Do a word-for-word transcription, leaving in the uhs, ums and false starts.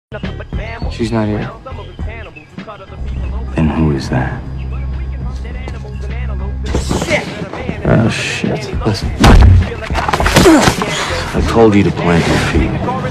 She's not here. Then who is that? Oh, shit. Listen. I told you to plant your feet.